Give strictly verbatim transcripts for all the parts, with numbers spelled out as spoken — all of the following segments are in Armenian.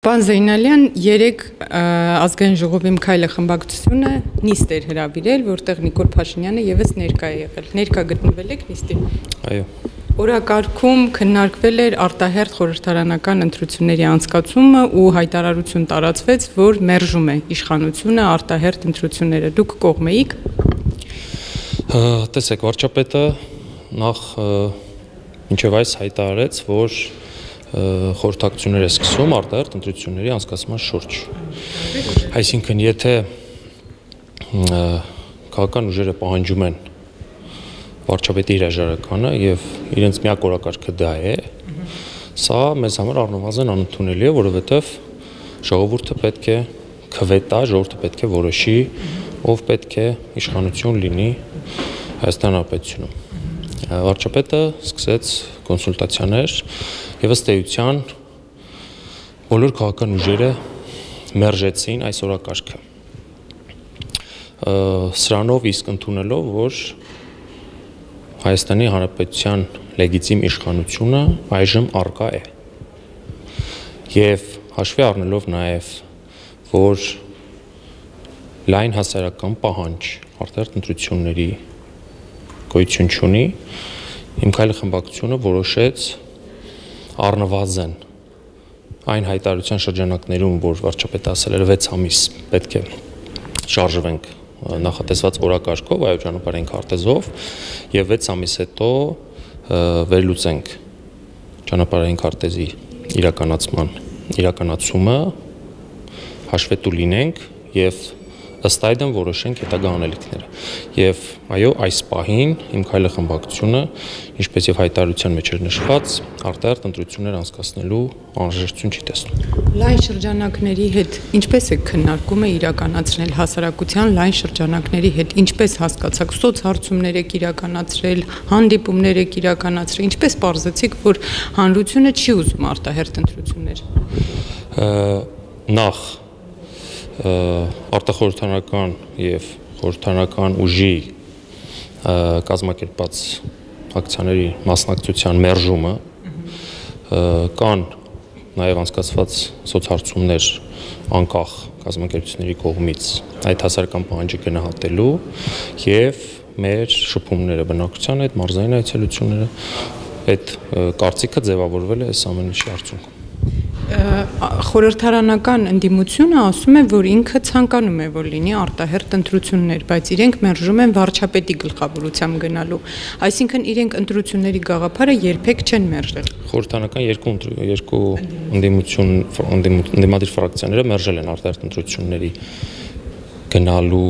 Պարոն Զեյնալյան, երեք ազգային ժողովի Մքայլե խմբակցությունը նիստ էր հրավիրել, որտեղ Նիկոլ Փաշինյանը եւս ներկա է եղել։ Ներկա գտնվել եք նիստին։ Այո։ Օրակարգում քննարկվել էր արտահերթ խորհրդարանական ընտրությունների անցկացումը ու հայտարարություն տարածվեց, որ մերժում է իշխանությունը արտահերթ ընտրությունները։ Դուք կողմ եք։ Տեսեք, վարչապետը նախ մինչև այս հայտարարեց, որ խորհրդակցություններ է սկսում արտահերթ ընտրությունների անցկացման շուրջ։ Այսինքն, եթե քաղաքական ուժերը պահանջում են վարչապետի հրաժարականը եւ իրենց միակ օրակարգը դա է, սա մեզ համար առնվազն անընդունելի է, որովհետեւ ժողովուրդը պետք է քվետա, ժողովուրդը պետք է որոշի, ով պետք է իշխանություն լինի Հայաստան Հանրապետությունում։ Վարչապետը սկսեց կոնսուլտացիաներ եւ ըստ էության բոլոր քաղաքական ուժերը մերժեցին այս օրակարգը։ Սրանով իսկ ընդունելով, որ Հայաստանի Հանրապետության լեգիտիմ իշխանությունը այժմ առկա է։ Եվ հաշվի առնելով նաև, որ լայն հասարակական պահանջ արտահերթ ընտրությունների գոյություն չունի, Մքայլե խմբակցությունը որոշեց առնվազն այն հայտարարության շրջանակներում, որ վարչապետը ասել էր վեց ամիս պետք է շարժվենք նախատեսված օրակարգով, այո ճանապարհային քարտեզով եւ վեց ամիս հետո վերլուծենք ճանապարհային քարտեզի իրականացման իրականացումը, հաշվետու լինենք եւ ըստ այդմ որոշենք հետագա անելիքները։ Եվ այո, այս պահին Մքայլե խմբակցությունը, ինչպես եւ հայտարարության մեջ էր նշված, արտահերթ ընտրություններ անցկացնելու անհրաժեշտություն չի տեսնում։ Լայն շրջանակների հետ ինչպես է քննարկումը իրականացնել հասարակության լայն շրջանակների հետ, ինչպես հասկացաք, սոցհարցումներ եք իրականացրել, հանդիպումներ եք իրականացրել, ինչպես պարզեցիք, որ հանրությունը չի ուզում արտահերթ ընտրություններ։ Նախ արտախորհրդարանական եւ խորհրդարանական ուժի կազմակերպած ակցիաների մասնակցության մերժումը, կան նաև անցկացված սոցհարցումներ անկախ կազմակերպությունների կողմից այդ հասարակական պահանջը գնահատելու եւ մեր շփումները բնակչության հետ, մարզային այցելությունները, այդ կարծիքը ձևավորվել է այս ամեն ինչի արդյունքում։ Խորհրդարանական ընդդիմությունը ասում է, որ ինքը ցանկանում է, որ լինի արտահերթ ընտրություններ, բայց իրենք մերժում են վարչապետի գլխավորությամբ գնալու։ Այսինքն իրենք ընտրությունների գաղափարը երբեք չեն մերժել։ Խորհրդարանական երկու երկու ընդդիմություն ընդդիմադիր ֆրակցիաները մերժել են արտահերթ ընտրությունների գնալու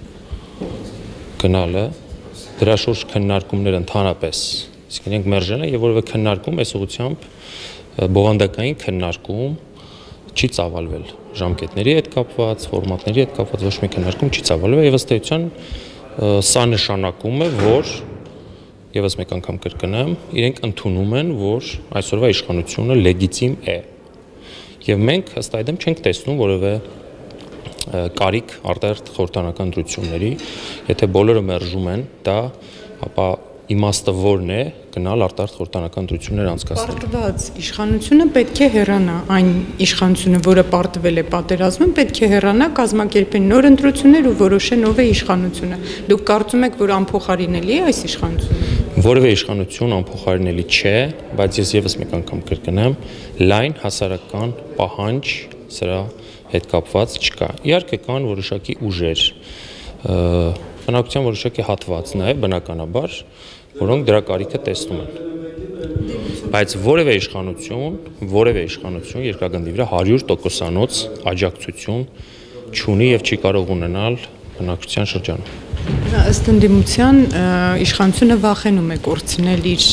գնալը, դրա շուրջ քննարկումներ ընդհանրապես, իսկ իրենք մերժել են եւ որևէ քննարկում այս ուղղությամբ բովանդակային քննարկում չի ծավալվել ժամկետների հետ կապված, ֆորմատների հետ կապված ոչ մի քննարկում չի ծավալվել եւ ըստ էության սա նշանակում է, որ եւս մեկ անգամ կրկնեմ, իրենք ընդունում են, որ այսօրվա իշխանությունը լեգիտիմ է։ Եվ մենք ըստ այդմ չենք տեսնում որևէ կարիք արտահերթ խորհրդարանական ընտրությունների, եթե բոլորը մերժում են դա, ապա իմաստը որն է գնալ արտահերթ խորհրդարանական ընտրություններ անցկացնել։ Պարտված իշխանությունը պետք է հեռանա, այն իշխանությունը, որը պարտվել է պատերազմում, պետք է հեռանա, կազմակերպեն նոր ընտրություններ ու որոշեն ով է իշխանությունը։ Դուք կարծում եք, որ անփոխարինելի է այս իշխանությունը։ Որևէ իշխանություն անփոխարինելի չէ, բայց ես եւս մեկ անգամ կրկնեմ, լայն հասարակական պահանջ սրա հետ կապված չկա։ Իհարկե կան որոշակի ուժեր, բնակության որոշակի հատված նաեւ բնականաբար, որոնք դրա կարիքը տեսնում են։ Բայց որևէ իշխանություն, որևէ իշխանություն երկրագնդի վրա հարյուր տոկոսանոց աջակցություն չունի եւ չի կարող ունենալ բնակչության շրջանում։ Ըստ ընդդիմության իշխանությունը վախենում է կորցնել իր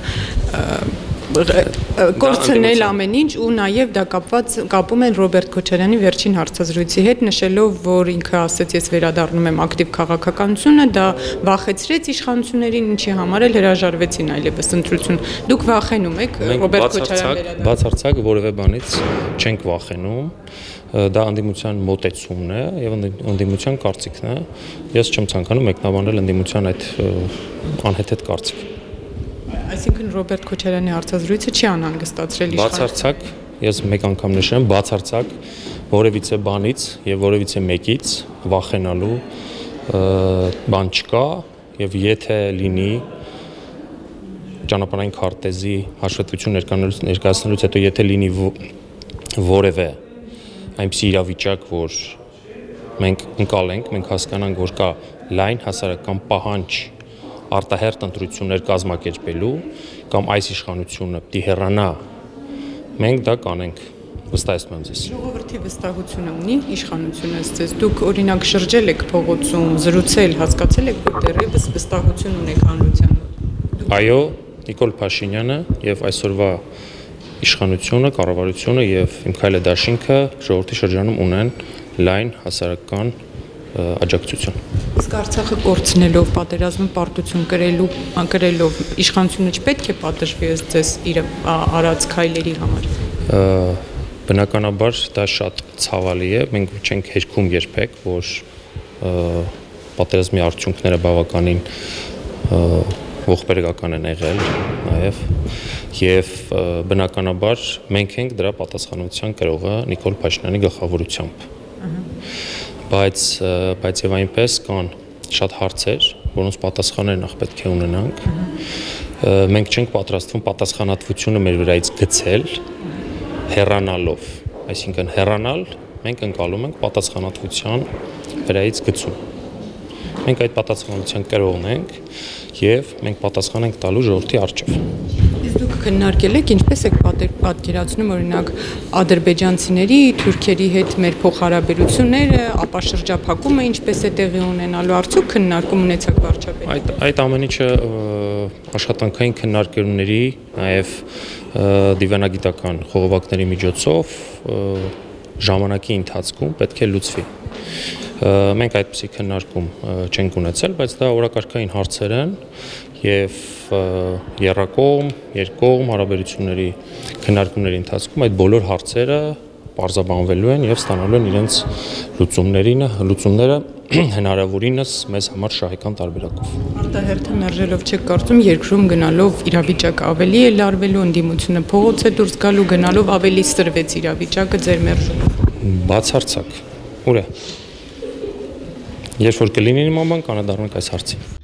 կորցնել ամեն ինչ ու նաև դա կապված կապում են Ռոբերտ Քոչարյանի վերջին հարցազրույցի հետ, նշելով, որ ինքը ասեց, ես վերադառնում եմ ակտիվ քաղաքականությունը, դա վախեցրեց իշխանություններին, ինչի համար էլ հրաժարվեցին այլևս ընտրություն։ Դուք վախենում եք Ռոբերտ Քոչարյանի վերադառնալուց։ Բացարձակ որևէ բանից չենք վախենում, դա ընդդիմության մոտեցումն է եւ ընդդիմության կարծիքն է։ Ես չեմ ցանկանում մեկնաբանել ընդդիմության այդ անհեթեթ կարծիքը։ Այսինքն Ռոբերտ Քոչարյանի հարցազրույցը չի անհանգստացրել իշխանությունը։ Բացարձակ ես մեկ անգամ նշեմ, բացարձակ որևիցե բանից եւ որևիցե մեկից վախենալու բան չկա եւ եթե լինի ճանապարհային քարտեզի հաշվետվություն ներկայացնելուց հետո եթե լինի որևէ այնպիսի իրավիճակ, որ մենք ընկալենք, մենք հասկանանք, որ կա լայն հասարակական պահանջ արտահերթ ընտրություններ կազմակերպելու կամ այս իշխանությունը պիտի հեռանա, մենք դա կանենք, վստահեցնում եմ ձեզ։ Ժողովրդի վստահությունը ունի իշխանությունը ձեզ։ Դուք օրինակ շրջել եք փողոցում, զրուցել, հասկացել եք, որ դեռևս վստահություն ունեք հանրության։ Այո, Նիկոլ Փաշինյանը եւ այսօրվա իշխանությունը, կառավարությունը եւ իմ քայլե դաշինքը ժողովրդի շրջանում ունեն լայն հասարակական աջակցություն։ Իսկ Արցախը կորցնելով, պատերազմը պարտություն կրելու, կրելով իշխանությունը չպետք է պատժվի ըստ ձեզ իր արած քայլերի համար։ Բնականաբար դա շատ ցավալի է, մենք չենք հերքում երբեք, որ պատերազմի արդյունքները բավականին ողբերգական են եղել նաև եւ բնականաբար մենք ենք դրա պատասխանատվության կրողը Նիկոլ Փաշինյանի գլխավորությամբ։ Բայց բայց եւ այնպես կան շատ հարցեր, որոնց պատասխաններ նախ պետք է ունենանք։ Մենք չենք պատրաստվում պատասխանատվությունը մեր վրայից գցել հեռանալով, այսինքն հեռանալ մենք ընկալում ենք պատասխանատվության վրայից գցում։ Մենք այդ պատասխանատվության կրողն ենք եւ մենք պատասխան ենք տալու ժողովրդի առջեւ։ Իսկ դուք քննարկել եք ինչպես եք պատկերացնում օրինակ ադրբեջանցիների, թուրքերի հետ մեր փոխհարաբերությունները, ապա շրջափակումը ինչպես է տեղի ունենալու, արդյոք քննարկում ունեցաք վարչապետի։ Այդ այդ ամեն ինչը աշխատանքային քննարկումների, նաեւ դիվանագիտական խողովակների միջոցով ժամանակի ընթացքում պետք է լուծվի։ Մենք այդպիսի քննարկում չենք ունեցել, բայց դա օրակարգային հարցեր են եւ երրակողմ, երկկողմ հարաբերությունների քննարկումների ընթացքում այդ բոլոր հարցերը պարզաբանվելու են եւ ստանալու են իրենց լուծումներին, լուծումները հնարավորինս մեզ համար շահեկան տարբերակով։ Արտահերթը մերժելով չեք կարծում երկրում գնալով իրավիճակը ավելի է լարվելու, ընդդիմությունը փողոց է դուրս գալու, գնալով ավելի սրվեց իրավիճակը ձեր մերժելով։ Բացարձակ։ Ուր է։ Երբ որ կլինի նման բան, կանադառնանք այս հարցին։